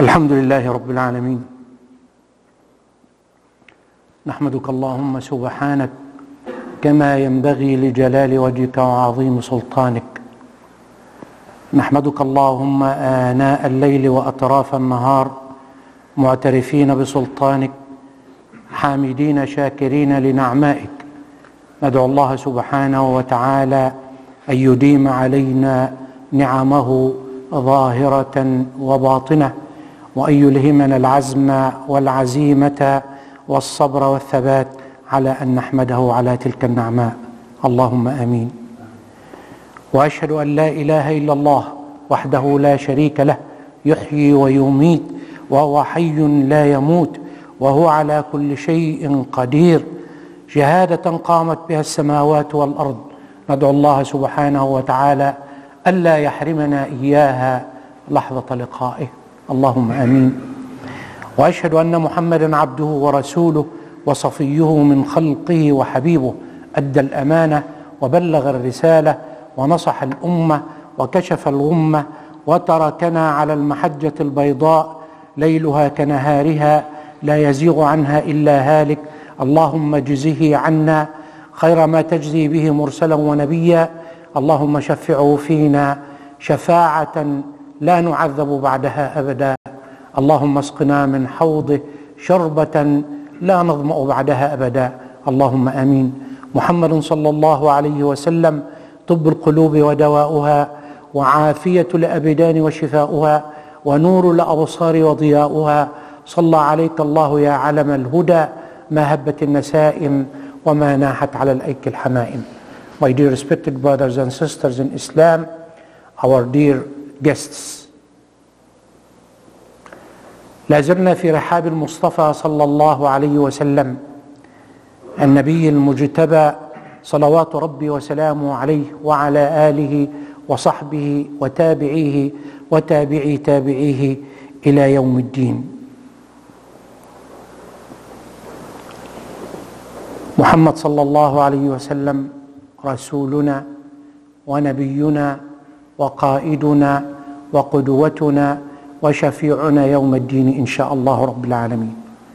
الحمد لله رب العالمين. نحمدك اللهم سبحانك كما ينبغي لجلال وجهك وعظيم سلطانك. نحمدك اللهم آناء الليل وأطراف النهار معترفين بسلطانك، حامدين شاكرين لنعمائك. ندعو الله سبحانه وتعالى أن يديم علينا نعمه ظاهرة وباطنة، وأن يلهمنا العزم والعزيمة والصبر والثبات على أن نحمده على تلك النعماء، اللهم آمين. وأشهد أن لا إله إلا الله وحده لا شريك له، يحيي ويميت وهو حي لا يموت وهو على كل شيء قدير، شهادة قامت بها السماوات والأرض. ندعو الله سبحانه وتعالى ألا يحرمنا إياها لحظة لقائه، اللهم آمين. وأشهد أن محمدا عبده ورسوله وصفيه من خلقه وحبيبه، أدى الأمانة وبلغ الرسالة ونصح الأمة وكشف الغمة، وتركنا على المحجة البيضاء ليلها كنهارها لا يزيغ عنها إلا هالك. اللهم اجزه عنا خير ما تجزي به مرسلا ونبيا، اللهم شفعه فينا شفاعة لا نعذب بعدها أبدا. اللهم اسقنا من حوضه شربة لا نظمأ بعدها أبدا، اللهم آمين. محمد صلى الله عليه وسلم طب القلوب ودواؤها، وعافية الأبدان وشفاؤها، ونور الأبصار وضياؤها. صلى عليك الله يا علم الهدى، ما هبت النسائم وما ناحت على الأيك الحمائم. My dear respected brothers and sisters in Islam, our dear guests, لازلنا في رحاب المصطفى صلى الله عليه وسلم، النبي المجتبى صلوات ربي وسلامه عليه، وعلى آله وصحبه وتابعيه وتابعي تابعيه إلى يوم الدين. محمد صلى الله عليه وسلم رسولنا ونبينا وقائدنا وقدوتنا وشفيعنا يوم الدين إن شاء الله رب العالمين.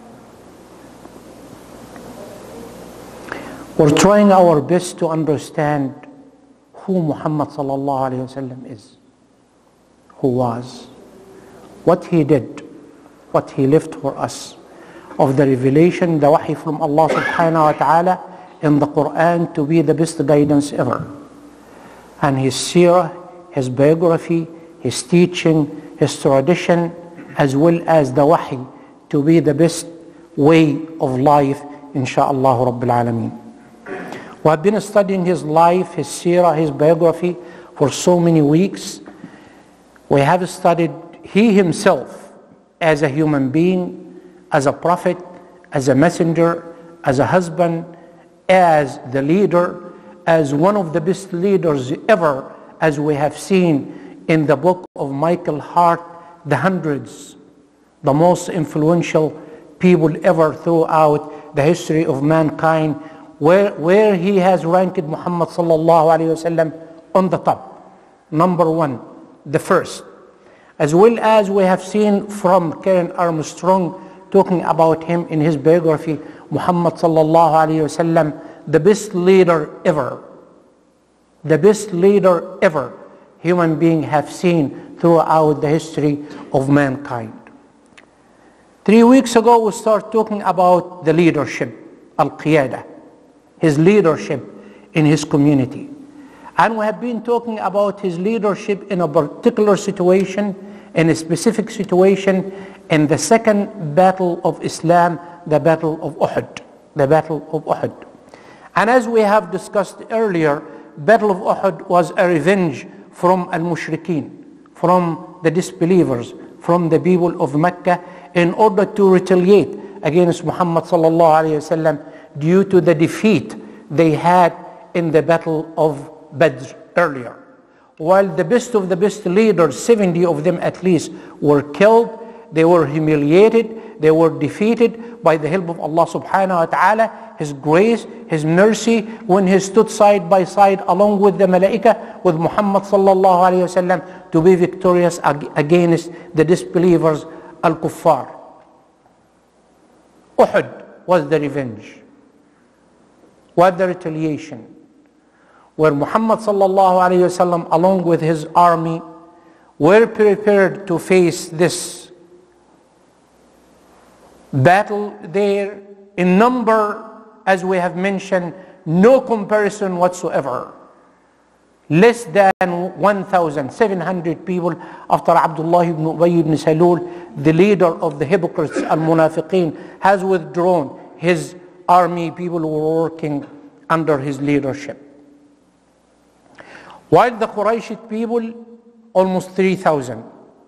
We're trying our best to understand who Muhammad sallallahu alayhi wasallam is, who was, what he did, what he left for us, of the revelation, the wahi from Allah subhanahu wa ta'ala in the Quran to be the best guidance ever, and his seerah, his biography, his teaching, his tradition, as well as the wahi to be the best way of life, insha'Allah Rabbil Alameen. We have been studying his life, his seerah, his biography for so many weeks. We have studied he himself as a human being, as a prophet, as a messenger, as a husband, as the leader, as one of the best leaders ever, as we have seen in the book of Michael Hart, The Hundreds, the most influential people ever throughout the history of mankind, where he has ranked Muhammad sallallahu alayhi wasallam on the top, number one, the first. As well as we have seen from Karen Armstrong talking about him in his biography, Muhammad sallallahu alayhi wasallam, the best leader ever, the best leader ever human being have seen throughout the history of mankind. 3 weeks ago we started talking about the leadership, al-qiyada, his leadership in his community. And we have been talking about his leadership in a particular situation, in a specific situation, in the second battle of Islam, the battle of Uhud, the battle of Uhud. And as we have discussed earlier, battle of Uhud was a revenge from al-mushrikeen, from the disbelievers, from the people of Mecca, in order to retaliate against Muhammad sallallahu alayhi wasallam due to the defeat they had in the battle of Badr earlier. While the best of the best leaders, 70 of them at least, were killed, they were humiliated, they were defeated by the help of Allah subhanahu wa ta'ala, His grace, His mercy, when He stood side by side along with the malaika, with Muhammad sallallahu alayhi wasallam, to be victorious against the disbelievers al-kuffar. Uhud was the revenge, was the retaliation, where Muhammad sallallahu alayhi wasallam along with his army were prepared to face this battle there in number, as we have mentioned, no comparison whatsoever. Less than 1,700 people after Abdullah ibn Ubay ibn Salul, the leader of the hypocrites, al-Munafiqeen, has withdrawn. His army people were working under his leadership. While the Quraysh people, almost 3,000.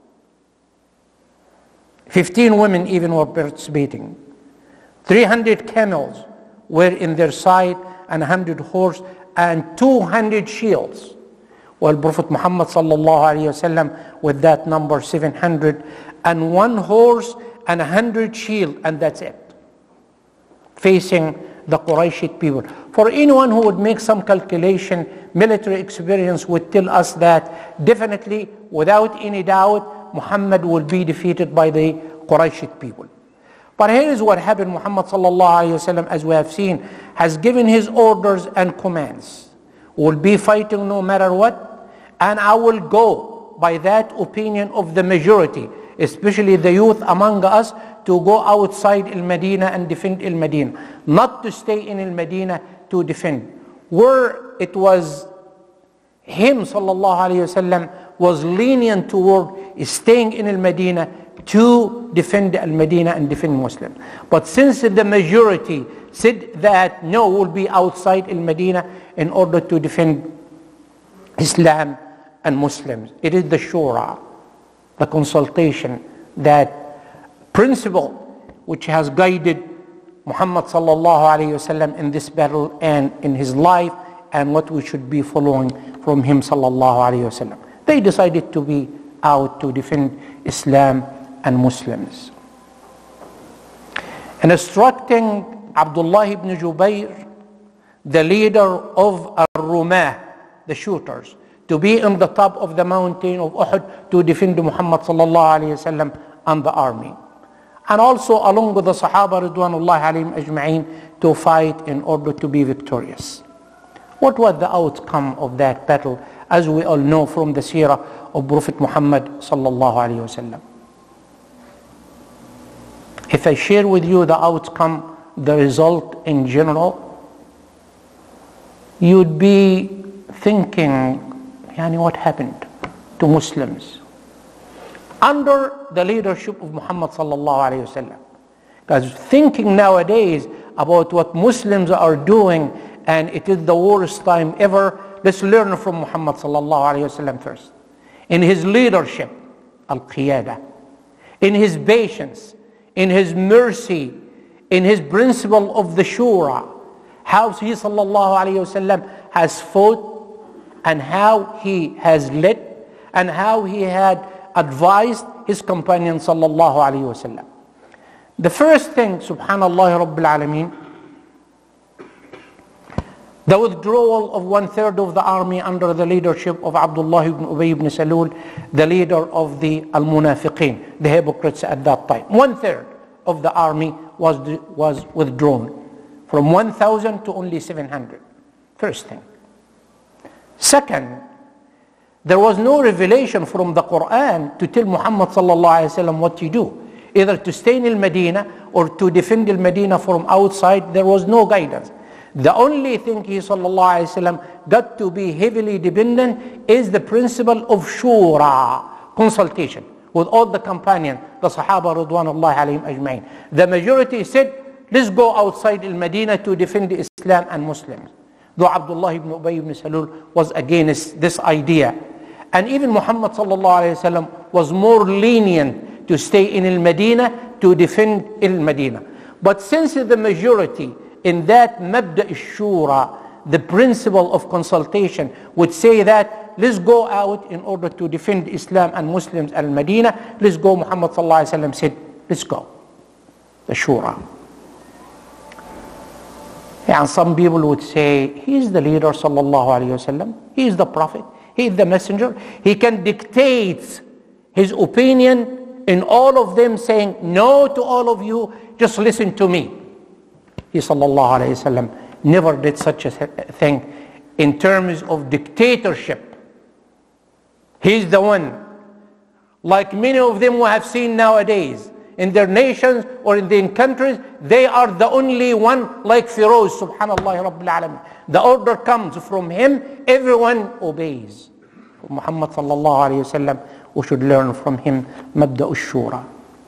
15 women even were participating. 300 camels were in their side, and 100 horse, and 200 shields. While Prophet Muhammad sallallahu alaihi wasallam with that number 700 and 1 horse and 100 shield, and that's it, facing the Quraysh people. For anyone who would make some calculation, military experience would tell us that definitely, without any doubt, Muhammad will be defeated by the Quraysh people. But here is what happened. Muhammad sallallahu alaihi wasallam, as we have seen, has given his orders and commands. We'll be fighting no matter what, and I will go by that opinion of the majority, especially the youth among us, to go outside Al-Madinah and defend Al-Madinah, not to stay in Al-Madinah to defend. Where it was him sallallahu alaihi wasallam was lenient toward staying in Al-Madinah to defend Al-Madinah and defend Muslims. But since the majority said that no, we'll be outside Al-Madinah in order to defend Islam and Muslims, it is the shura, the consultation, that principle which has guided Muhammad sallallahu alayhi wasallam in this battle and in his life, and what we should be following from him sallallahu alayhi wasallam. They decided to be out to defend Islam and Muslims. And instructing Abdullah ibn Jubayr, the leader of Ar-Rumah, the shooters, to be on the top of the mountain of Uhud to defend Muhammad sallallahu alayhi wasallam and the army. And also along with the Sahaba Ridwanullah alayhim ajma'in to fight in order to be victorious. What was the outcome of that battle, as we all know from the seerah of Prophet Muhammad sallallahu alayhi wasallam? If I share with you the outcome, the result in general, you'd be thinking, what happened to Muslims under the leadership of Muhammad sallallahu alayhi wasallam? Because thinking nowadays about what Muslims are doing, and it is the worst time ever, let's learn from Muhammad sallallahu alayhi wasallam first. In his leadership, al-qiyada, in his patience, in his mercy, in his principle of the shura, how he sallallahu alayhi wasallam has fought, and how he has led, and how he had advised his companion sallallahu alayhi wasallam. The first thing, subhanallah rabbil alameen, the withdrawal of 1/3 of the army under the leadership of Abdullah ibn Ubay ibn Salul, the leader of the Al-Munafiqeen, the hypocrites at that time. 1/3 of the army was withdrawn, from 1,000 to only 700. First thing. Second, there was no revelation from the Quran to tell Muhammad sallallahu alaihi wasallam what to do, either to stay in Al-Madinah or to defend Al-Madinah from outside. There was no guidance. The only thing he sallallahu alaihi wasallam got to be heavily dependent is the principle of shura, consultation with all the companions, the Sahaba Ridwanullah alayhim ajma'in. The majority said, let's go outside Al-Madinah to defend Islam and Muslims. Though Abdullah ibn Ubay ibn Salul was against this idea. And even Muhammad sallallahu alayhi wasallam was more lenient to stay in Al-Madinah to defend Al-Madinah. But since the majority in that mabda' shura, the principle of consultation, would say that let's go out in order to defend Islam and Muslims and Al-Madinah, let's go, Muhammad sallallahu alayhi wasallam said, let's go. The shura. And some people would say, he is the leader sallallahu alayhi wasallam, he is the prophet, he is the messenger, he can dictate his opinion in all of them saying, no to all of you, just listen to me. He sallallahu alayhi wasallam never did such a thing in terms of dictatorship. He's the one, like many of them we have seen nowadays, in their nations or in their countries, they are the only one like Firoz, subhanallah rabbil alamin. The order comes from him, everyone obeys. Muhammad sallallahu alayhi wasallam, we should learn from him mabda' al-shura.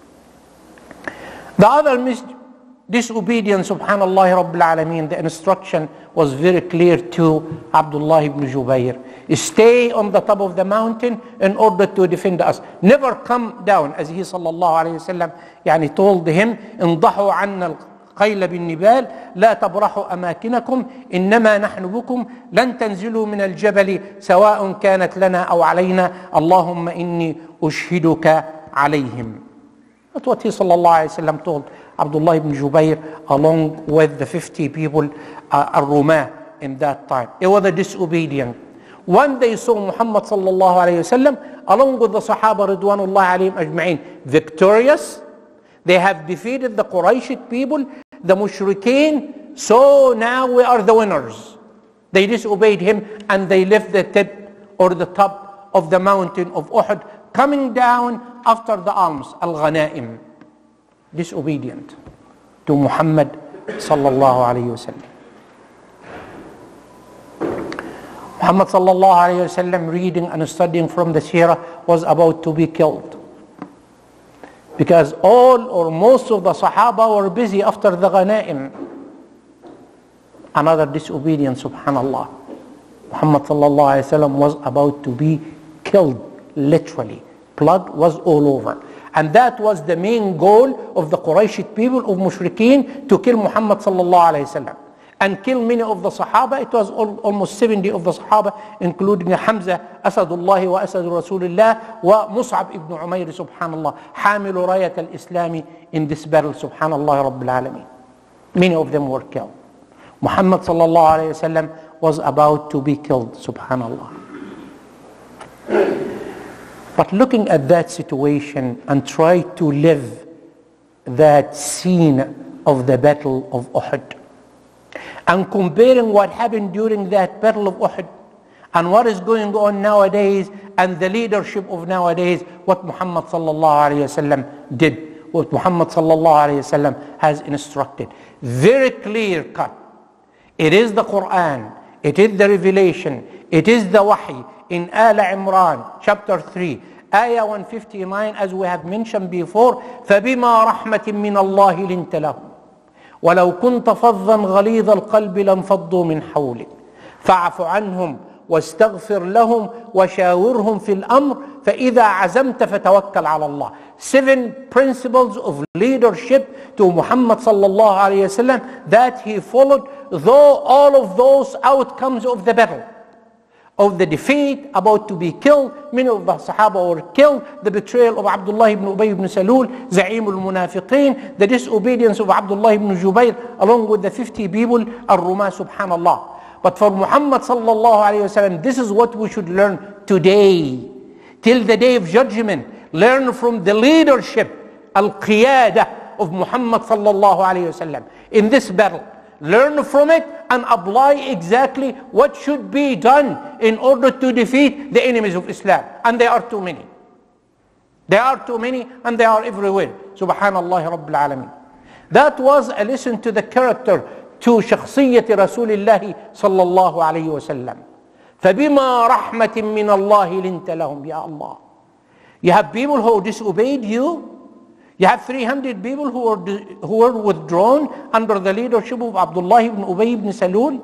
The other disobedience, subhanallah rabbil alamin, the instruction was very clear to Abdullah ibn Jubayr. Stay on the top of the mountain in order to defend us. Never come down, as he sallallahu alayhi wasallam يعني told him, انضحوا عنا القيل بالنبال لا تبرحوا أماكنكم إنما نحن بكم لن تنزلوا من الجبل سواء كانت لنا أو علينا اللهم إني أشهدك عليهم. That's what he sallallahu alayhi wasallam told Abdullah ibn Jubayr along with the 50 people, al-Rumah in that time. It was a disobedient. When they saw Muhammad sallallahu alayhi wasallam along with the Sahaba ridwanullah alayhim ajma'in victorious, they have defeated the Quraysh people, the Mushrikeen, so now we are the winners. They disobeyed him and they left the tip or the top of the mountain of Uhud, coming down after the alms, al-Ghanaim. Disobedient to Muhammad sallallahu alayhi wasallam. Muhammad sallallahu alayhi wasallam, reading and studying from the seerah, was about to be killed because all or most of the Sahaba were busy after the Ghanaim. Another disobedience, subhanallah. Muhammad sallallahu alayhi wasallam was about to be killed, literally. Blood was all over. And that was the main goal of the Quraysh people of Mushrikeen, to kill Muhammad sallallahu alayhi wasallam and kill many of the Sahaba. It was almost 70 of the Sahaba, including Hamza, Asadullah wa Asad Rasulullah, wa Mus'ab ibn Umayr, subhanallah, Hamilu Rayat al-Islami, in this battle, subhanallah rabbil alameen. Many of them were killed. Muhammad sallallahu alayhi wasallam was about to be killed, subhanallah. But looking at that situation and try to live that scene of the Battle of Uhud, and comparing what happened during that Battle of Uhud and what is going on nowadays and the leadership of nowadays, what Muhammad sallallahu alayhi wasallam did, what Muhammad sallallahu alayhi wasallam has instructed. Very clear cut. It is the Quran, it is the revelation, it is the wahy. In Al Imran chapter 3 ayah 159, as we have mentioned before, فَبِمَا رَحْمَةٍ مِّنَ اللَّهِ لِنْتَ لَهُمْ وَلَوْ كُنْتَ فَظًّا غَلِيظَ الْقَلْبِ لَانفَضُّوا مِنْ حَوْلِكَ فَاعْفُ عَنْهُمْ وَاسْتَغْفِرْ لَهُمْ وَشَاوِرْهُمْ فِي الْأَمْرِ فَإِذَا عَزَمْتَ فَتَوَكَّلْ عَلَى اللَّهِ. 7 principles of leadership to Muhammad sallallahu alayhi wasallam that he followed, though all of those outcomes of the battle, of the defeat, about to be killed, many of the Sahaba were killed, the betrayal of Abdullah ibn Ubay ibn Salul, Za'im al-Munafiqeen, the disobedience of Abdullah ibn Jubayr along with the 50 people, al-Rumah, subhanallah. But for Muhammad sallallahu alayhi wasallam, this is what we should learn today, till the day of judgment. Learn from the leadership, al-Qiyadah of Muhammad sallallahu alayhi wasallam in this battle. Learn from it and apply exactly what should be done in order to defeat the enemies of Islam. And there are too many. There are too many and they are everywhere. Subhanallah Rabbil Alameen. That was a lesson to the character, to shakhsiyyati Rasulullah sallallahu alayhi wa sallam. فَبِمَا رَحْمَةٍ مِّنَ اللَّهِ لِنْتَ لَهُمْ. Ya Allah. You have people who disobeyed you. You have 300 people who were withdrawn under the leadership of Abdullah ibn Ubay ibn Salul.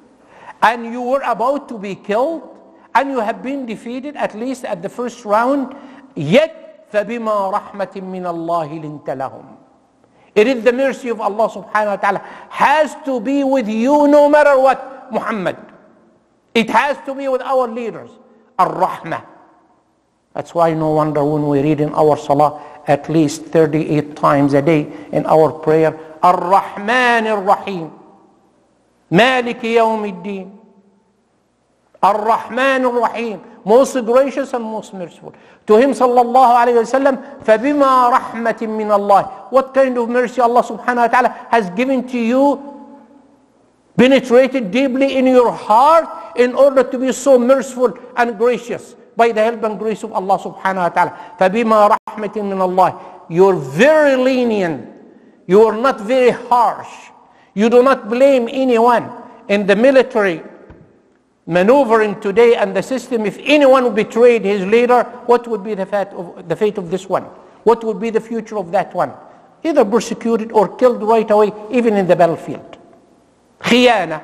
And you were about to be killed. And you have been defeated at least at the first round. Yet, فَبِمَا رَحْمَةٍ مِّنَ اللَّهِ لِنْتَ لَهُمْ. It is the mercy of Allah subhanahu wa ta'ala has to be with you no matter what, Muhammad. It has to be with our leaders. Ar-Rahmah. That's why no wonder when we read in our salah at least 38 times a day in our prayer, Ar-Rahman Ar-Rahim, Maliki Yawmiddin, Ar-Rahman Ar-Rahim, most gracious and most merciful. To him sallallahu alayhi wasallam, فَبِمَا رَحْمَةٍ مِّنَ اللَّهِ. What kind of mercy Allah subhanahu wa ta'ala has given to you, penetrated deeply in your heart in order to be so merciful and gracious by the help and grace of Allah subhanahu wa ta'ala. فَبِمَا رَحْمَةٍ مِّنَ اللَّهِ. You're very lenient. You are not very harsh. You do not blame anyone. In the military maneuvering today and the system, if anyone betrayed his leader, what would be the fate of this one? What would be the future of that one? Either persecuted or killed right away, even in the battlefield. خيانة,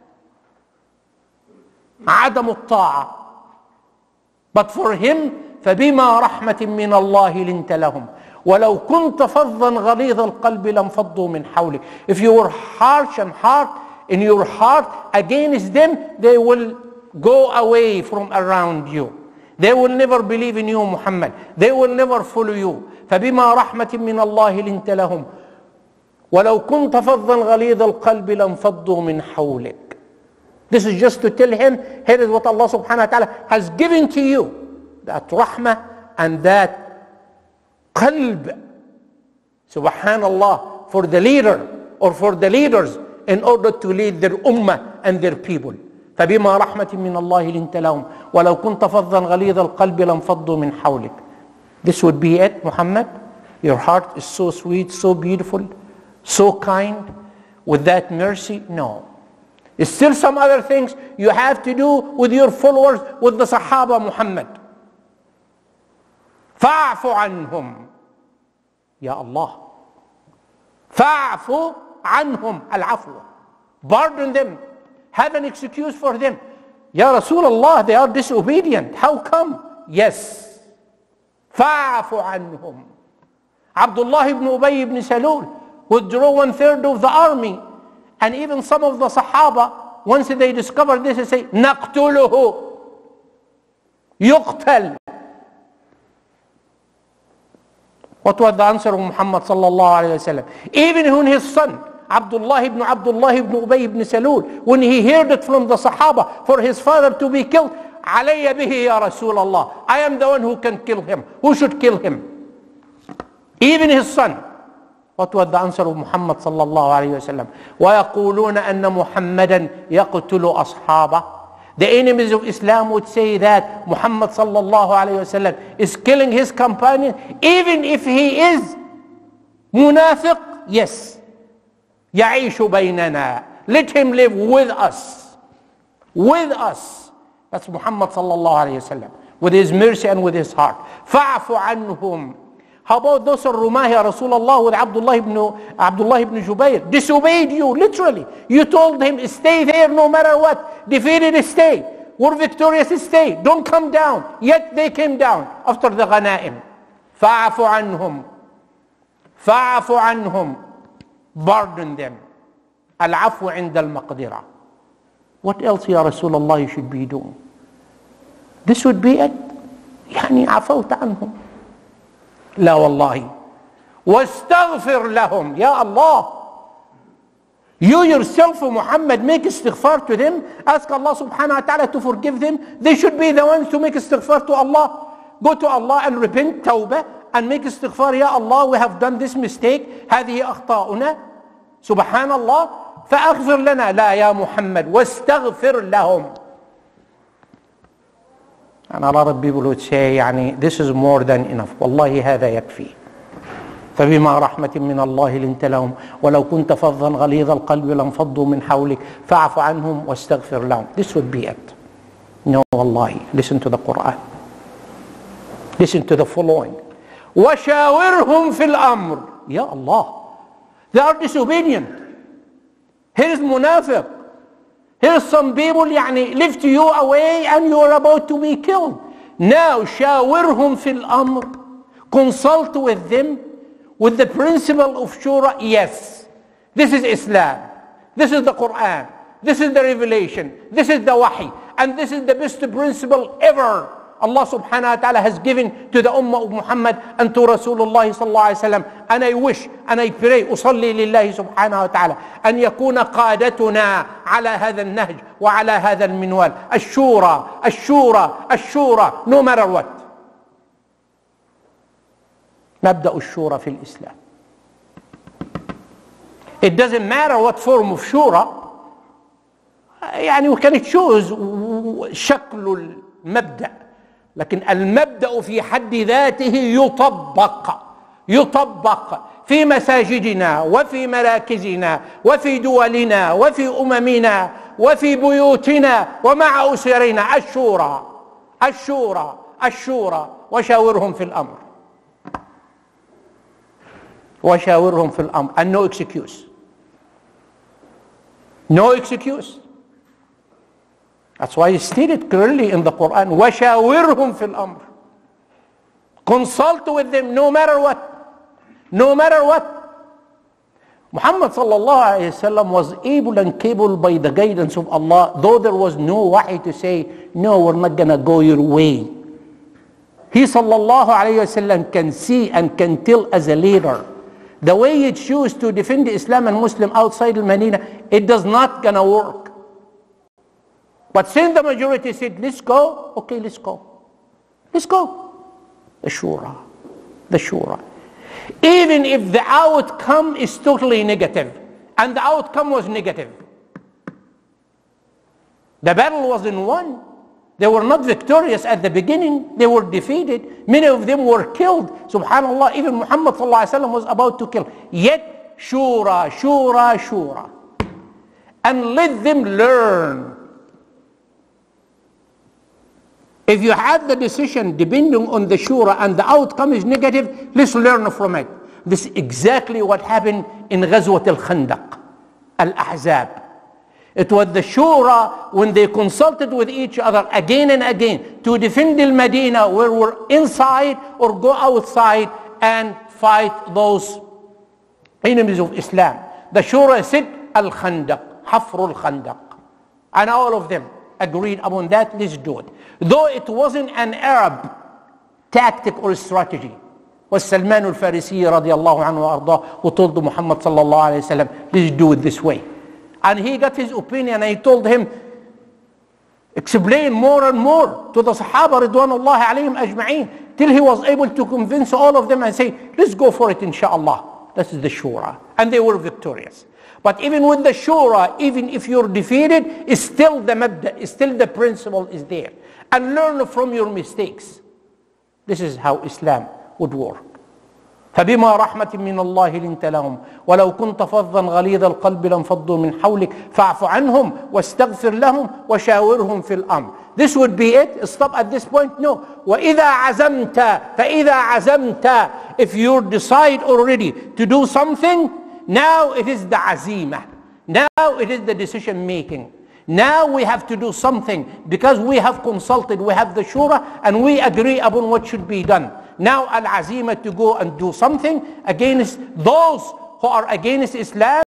عدم الطاعة. But for him, فبما رحمة من الله لنت لهم ولو كنت فظا غليظ القلب لانفضوا من حولك. If you were harsh and hard in your heart against them, they will go away from around you. They will never believe in you, Muhammad. They will never follow you. فبما رحمة من الله لنت لهم ولو كنت فظا غليظ القلب لانفضوا من حولك. This is just to tell him, here is what Allah subhanahu wa ta'ala has given to you. That rahmah and that qalb. Subhanallah, for the leader or for the leaders in order to lead their ummah and their people. فبما رحمة من الله لنت لهم ولو كنت فظا غليظ القلب لانفضوا من حولك. This would be it, Muhammad. Your heart is so sweet, so beautiful, so kind, with that mercy. No. There's still some other things you have to do with your followers, with the Sahaba Muhammad. فَاعْفُ عَنْهُمْ. Ya Allah. فَاعْفُ عَنْهُمْ. Al-afwa. Pardon them. Have an excuse for them. Ya Rasulullah, they are disobedient. How come? Yes. فَاعْفُ عَنْهُمْ. Abdullah ibn Ubay ibn Salul withdrew 1/3 of the army. And even some of the Sahaba, once they discovered this, they say, نَقْتُلُهُ. يُقْتَلْ. What was the answer of Muhammad sallallahu alayhi wa sallam? Even when his son, Abdullah ibn Ubay ibn Salul, when he heard it from the Sahaba for his father to be killed, عَلَيَّ بِهِ يَا رَسُولَ اللَّهِ. I am the one who can kill him. Who should kill him? Even his son. What was the answer of Muhammad sallallahu alayhi wa sallam? وَيَقُولُونَ أَنَّ مُحَمَّدًا يَقْتُلُ أَصْحَابَهُ. The enemies of Islam would say that Muhammad sallallahu alayhi wa sallam is killing his companion, even if he is munafiq. Yes. يَعِيشُ بَيْنَنَا. Let him live with us. With us. That's Muhammad sallallahu alayhi wa sallam, with his mercy and with his heart. فَاعْفُ عَنْهُمْ. How about those Rumah, Ya Rasulullah, with Abdullah ibn Jubayr? Disobeyed you, literally. You told him, stay there no matter what. Defeated, stay. We're victorious, stay. Don't come down. Yet they came down after the ghanaim. فَاعْفُ عَنْهُمْ. فَاعْفُ عَنْهُمْ. Pardon them. Al-afwu inda al-maqdira. What else, Ya Rasulullah, you should be doing? This would be it. يعني عفوت عنهم. لا والله. واستغفر لهم. Ya Allah. You yourself, Muhammad, make istighfar to them. Ask Allah subhanahu wa ta'ala to forgive them. They should be the ones to make istighfar to Allah. Go to Allah and repent, tawbah, and make istighfar. Ya Allah, we have done this mistake. هذه أخطاؤنا. Subhanallah. فأغفر لنا. لا يا محمد. واستغفر لهم. And a lot of people would say, يعني, this is more than enough. والله هذا يكفي. فبما رحمة من الله لنت لهم ولو كنت فظا غليظ القلب لانفضوا من حولك فاعف عنهم واستغفر لهم. This would be it. No, wallahi. Listen to the Quran. Listen to the following. وشاورهم في الأمر. Ya Allah. They are disobedient. Here is munafiq. Here's some people يعني lift you away and you are about to be killed. Now شاورهم في الأمر. Consult with them with the principle of shura. Yes, this is Islam. This is the Quran. This is the revelation. This is the wahi. And this is the best principle ever Allah subhanahu wa ta'ala has given to the Ummah of Muhammad and to Rasulullah sallallahu alayhi wa sallam. And I wish and I pray أصلي لله سبحانه وتعالى أن يكون قادتنا على هذا النهج وعلى هذا المنوال. الشورى الشورى الشورى, no matter what. مبدأ الشورى في الإسلام. It doesn't matter what form of شورى. يعني we can choose شكل المبدأ، لكن المبدأ في حد ذاته يطبق في مساجدنا وفي مراكزنا وفي دولنا وفي أممنا وفي بيوتنا ومع أسرنا. الشورى الشورى الشورى وشاورهم في الأمر، وشاورهم في الأمر. And no excuse. No excuse. That's why it's stated clearly in the Quran, وَشَاوِرْهُمْ فِي الْأَمْرِ. Consult with them no matter what. No matter what. Muhammad sallallahu alayhi wa sallam was able and capable by the guidance of Allah, though there was no wahi to say, no, we're not going to go your way. He sallallahu alayhi wa sallam can see and can tell as a leader. The way you choose to defend Islam and Muslim outside Medina, it does not going to work. But since the majority said, let's go, okay, let's go. Let's go. The shura. The shura. Even if the outcome is totally negative, and the outcome was negative. The battle wasn't won. They were not victorious at the beginning. They were defeated. Many of them were killed. Subhanallah, even Muhammad sallallahu alaihi wasallam was about to kill. Yet, shura, shura, shura. And let them learn. If you have the decision depending on the shura and the outcome is negative, let's learn from it. This is exactly what happened in Ghazwat al-Khandaq, al-Ahzab. It was the shura when they consulted with each other again and again to defend al-Medina, where we're inside or go outside and fight those enemies of Islam. The shura said al-Khandaq, Hafr al-Khandaq. And all of them agreed upon that, let's do it. Though it wasn't an Arab tactic or strategy. Was Salman al-Farisi radiallahu anhu wa ardah, who told Muhammad sallallahu alayhi wa sallam, let's do it this way. And he got his opinion, and he told him, explain more and more to the Sahaba ridwanullahi alayhim ajma'een, till he was able to convince all of them and say, let's go for it inshaAllah. This is the shura. And they were victorious. But even with the shura, even if you're defeated, it's still the mabda, still the principle is there. And learn from your mistakes. This is how Islam would work. فبما رحمة من الله لنت لهم ولو كنت فظا غليظ القلب لانفضوا من حولك فاعف عنهم واستغفر لهم وشاورهم في الأمر. This would be it. Stop at this point? No. وإذا عزمت فإذا عزمت, if you decide already to do something, now it is the azimah. Now it is the decision making. Now we have to do something because we have consulted, we have the shura, and we agree upon what should be done. Now al-azimah to go and do something against those who are against Islam.